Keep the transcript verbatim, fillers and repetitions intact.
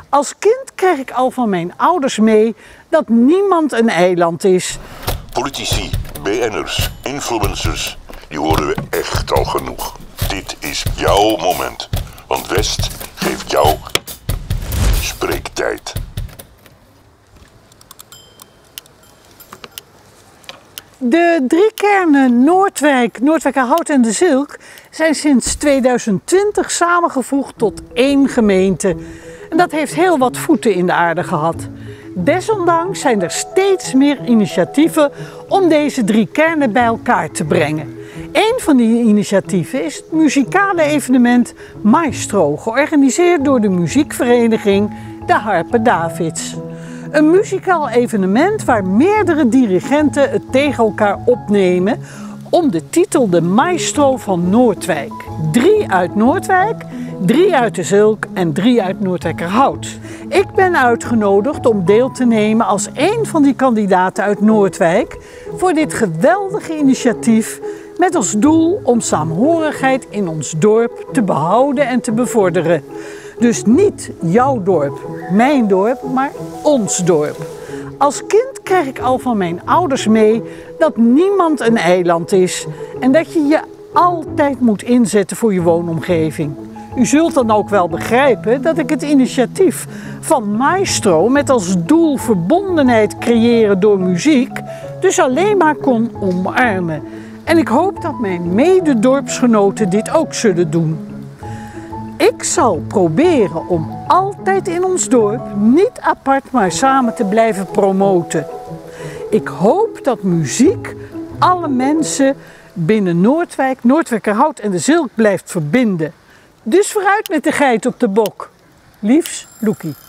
Als kind kreeg ik al van mijn ouders mee dat niemand een eiland is. Politici, B N'ers, influencers, die horen we echt al genoeg. Dit is jouw moment, want West geeft jou spreektijd. De drie kernen Noordwijk, Noordwijkerhout en De Zilk zijn sinds tweeduizend twintig samengevoegd tot één gemeente. En dat heeft heel wat voeten in de aarde gehad. Desondanks zijn er steeds meer initiatieven om deze drie kernen bij elkaar te brengen. Een van die initiatieven is het muzikale evenement Maestro, georganiseerd door de muziekvereniging De Harpe Davids. Een muzikaal evenement waar meerdere dirigenten het tegen elkaar opnemen om de titel de Maestro van Noordwijk. Drie uit Noordwijk, drie uit De Zilk en drie uit Noordwijkerhout. Ik ben uitgenodigd om deel te nemen als één van die kandidaten uit Noordwijk voor dit geweldige initiatief met als doel om saamhorigheid in ons dorp te behouden en te bevorderen. Dus niet jouw dorp, mijn dorp, maar ons dorp. Als kind kreeg ik al van mijn ouders mee dat niemand een eiland is en dat je je altijd moet inzetten voor je woonomgeving. U zult dan ook wel begrijpen dat ik het initiatief van Maestro met als doel verbondenheid creëren door muziek dus alleen maar kon omarmen. En ik hoop dat mijn mededorpsgenoten dit ook zullen doen. Ik zal proberen om altijd in ons dorp niet apart maar samen te blijven promoten. Ik hoop dat muziek alle mensen binnen Noordwijk, Noordwijkerhout en De Zilk blijft verbinden. Dus vooruit met de geit op de bok. Liefs, Loekie.